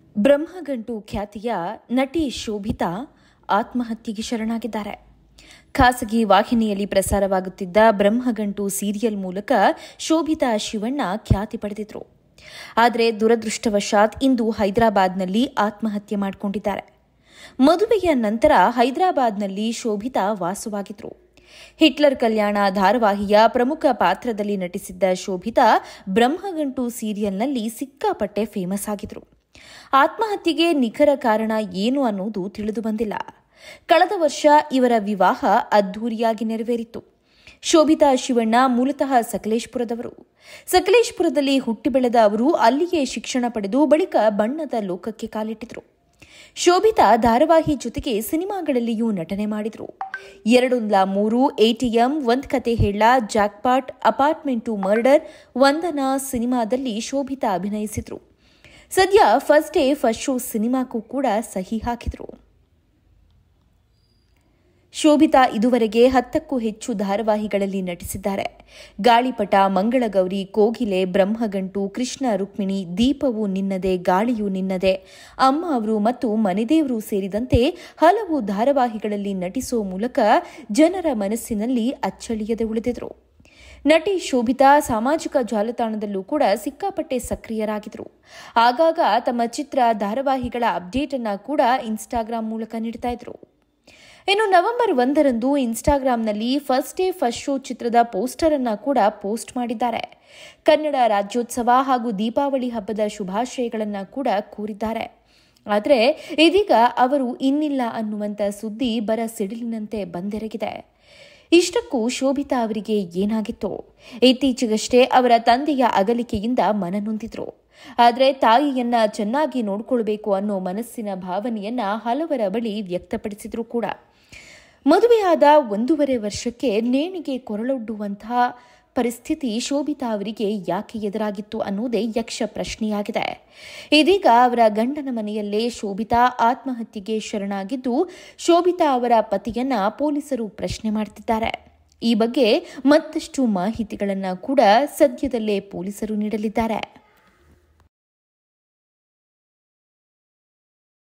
ಬ್ರಹ್ಮಗಂಟು ಖ್ಯಾತಿಯ ನಟಿ ಶೋಭಿತಾ ಆತ್ಮಹತ್ಯೆಗೆ ಶರಣಾಗಿದ್ದಾರೆ. ಖಾಸಗಿ ವಾಹಿನಿಯಲ್ಲಿ ಪ್ರಸಾರವಾಗುತ್ತಿದ್ದ ಬ್ರಹ್ಮಗಂಟು ಸೀರಿಯಲ್ ಮೂಲಕ ಶೋಭಿತಾ ಶಿವಣ್ಣ ಖ್ಯಾತಿ ಪಡೆದಿದ್ರು. ಆದರೆ ದುರದೃಷ್ಟವಶಾತ್ ಇಂದು ಹೈದರಾಬಾದ್ನಲ್ಲಿ ಆತ್ಮಹತ್ಯೆ ಮಾಡಿಕೊಂಡಿದ್ದಾರೆ. ಮದುವೆಯ ನಂತರ ಹೈದರಾಬಾದ್ನಲ್ಲಿ ಶೋಭಿತಾ ವಾಸವಾಗಿದ್ರು. ಹಿಟ್ಲರ್ ಕಲ್ಯಾಣ ಧಾರಾವಾಹಿಯ ಪ್ರಮುಖ ಪಾತ್ರದಲ್ಲಿ ನಟಿಸಿದ್ದ ಶೋಭಿತಾ ಬ್ರಹ್ಮಗಂಟು ಸೀರಿಯಲ್ನಲ್ಲಿ ಸಿಕ್ಕಾಪಟ್ಟೆ ಫೇಮಸ್ ಆಗಿದ್ರು. ಆತ್ಮಹತ್ಯೆಗೆ ನಿಖರ ಕಾರಣ ಏನು ಅನ್ನೋದು ತಿಳಿದು ಬಂದಿಲ್ಲ. ಕಳೆದ ವರ್ಷ ಇವರ ವಿವಾಹ ಅದ್ದೂರಿಯಾಗಿ ನೆರವೇರಿತ್ತು. ಶೋಭಿತಾ ಶಿವಣ್ಣ ಮೂಲತಃ ಸಕಲೇಶಪುರದವರು. ಸಕಲೇಶಪುರದಲ್ಲಿ ಹುಟ್ಟಿ ಬೆಳೆದ ಅವರು ಅಲ್ಲಿಯೇ ಶಿಕ್ಷಣ ಪಡೆದು ಬಳಿಕ ಬಣ್ಣದ ಲೋಕಕ್ಕೆ ಕಾಲಿಟ್ಟಿದ್ರು. ಶೋಭಿತಾ ಧಾರಾವಾಹಿ ಜೊತೆಗೆ ಸಿನಿಮಾಗಳಲ್ಲಿಯೂ ನಟನೆ ಮಾಡಿದ್ರು. 2-3, ATM, ಒಂದ್ ಕತೆ ಹೇಳ, jackpot, apartment to murder, Vandana ಸಿನಿಮಾದಲ್ಲಿ ಶೋಭಿತಾ ಅಭಿನಯಿಸಿದ್ರು. ಸದ್ಯ ಫಸ್ಟ್ ಡೇ ಫಸ್ಟ್ ಶೋ ಸಿನಿಮಾಕ್ಕೂ ಕೂಡ ಸಹಿ ಹಾಕಿದ್ರು. ಶೋಭಿತಾ ಇದುವರೆಗೆ 10ಕ್ಕೂ ಹೆಚ್ಚು ಧಾರಾವಾಹಿಗಳಲ್ಲಿ ನಟಿಸಿದ್ದಾರೆ. ಗಾಳಿಪಟ, ಮಂಗಳಗೌರಿ, ಕೋಗಿಲೆ, ಬ್ರಹ್ಮಗಂಟು, ಕೃಷ್ಣ ರುಕ್ಮಿಣಿ, ದೀಪವು ನಿನ್ನದೆ, ಗಾಳಿಯು ನಿನ್ನದೆ, ಅಮ್ಮ ಅವರು ಮತ್ತು ಮನೆದೇವರು ಸೇರಿದಂತೆ ಹಲವು ಧಾರಾವಾಹಿಗಳಲ್ಲಿ ನಟಿಸುವ ಮೂಲಕ ಜನರ ಮನಸ್ಸಿನಲ್ಲಿ ಅಚ್ಚಳಿಯದೆ ಉಳಿದಿದ್ರು. ನಟಿ ಶೋಭಿತಾ ಸಾಮಾಜಿಕ ಜಾಲತಾಣದಲ್ಲೂ ಕೂಡ ಸಿಕ್ಕಾಪಟ್ಟೆ ಸಕ್ರಿಯರಾಗಿದ್ರು. ಆಗಾಗ ತಮ್ಮ ಚಿತ್ರ, ಧಾರಾವಾಹಿಗಳ ಅಪ್ಡೇಟ್ ಅನ್ನ ಕೂಡ ಇನ್ಸ್ಟಾಗ್ರಾಂ ಮೂಲಕ ನೀಡ್ತಾ ಇದ್ರು. ಇನ್ನು ನವೆಂಬರ್ 1ರಂದು ಇನ್ಸ್ಟಾಗ್ರಾಂನಲ್ಲಿ ಫಸ್ಟ್ ಡೇ ಫಸ್ಟ್ ಶೋ ಚಿತ್ರದ ಪೋಸ್ಟರ್ ಅನ್ನ ಕೂಡ ಪೋಸ್ಟ್ ಮಾಡಿದ್ದಾರೆ. ಕನ್ನಡ ರಾಜ್ಯೋತ್ಸವ ಹಾಗೂ ದೀಪಾವಳಿ ಹಬ್ಬದ ಶುಭಾಶಯಗಳನ್ನ ಕೂಡ ಕೋರಿದ್ದಾರೆ. ಆದರೆ ಇದೀಗ ಅವರು ಇನ್ನಿಲ್ಲ ಅನ್ನುವಂಥ ಸುದ್ದಿ ಬರ ಸಿಡಿಲಿನಂತೆ ಬಂದೆರಗಿದೆ. ಇಷ್ಟಕ್ಕೂ ಶೋಭಿತಾ ಅವರಿಗೆ ಏನಾಗಿತ್ತು? ಇತ್ತೀಚೆಗಷ್ಟೇ ಅವರ ತಂದೆಯ ಅಗಲಿಕೆಯಿಂದ ಮನನೊಂದಿದ್ರು. ಆದರೆ ತಾಯಿಯನ್ನ ಚೆನ್ನಾಗಿ ನೋಡಿಕೊಳ್ಬೇಕು ಅನ್ನೋ ಮನಸ್ಸಿನ ಭಾವನೆಯನ್ನ ಹಲವರ ಬಳಿ ವ್ಯಕ್ತಪಡಿಸಿದ್ರು ಕೂಡ. ಮದುವೆಯಾದ 1.5 ವರ್ಷಕ್ಕೆ ನೇಣಿಗೆ ಕೊರಳೊಡ್ಡುವಂತಹ ಪರಿಸ್ಥಿತಿ ಶೋಭಿತಾ ಅವರಿಗೆ ಯಾಕೆ ಎದುರಾಗಿತ್ತು ಅನ್ನೋದೇ ಯಕ್ಷ ಪ್ರಶ್ನೆಯಾಗಿದೆ. ಇದೀಗ ಅವರ ಗಂಡನ ಮನೆಯಲ್ಲೇ ಶೋಭಿತಾ ಆತ್ಮಹತ್ಯೆಗೆ ಶರಣಾಗಿದ್ದು, ಶೋಭಿತಾ ಅವರ ಪತಿಯನ್ನ ಪೊಲೀಸರು ಪ್ರಶ್ನೆ ಮಾಡುತ್ತಿದ್ದಾರೆ. ಈ ಬಗ್ಗೆ ಮತ್ತಷ್ಟು ಮಾಹಿತಿಗಳನ್ನ ಕೂಡ ಸದ್ಯದಲ್ಲೇ ಪೊಲೀಸರು ನೀಡಲಿದ್ದಾರೆ.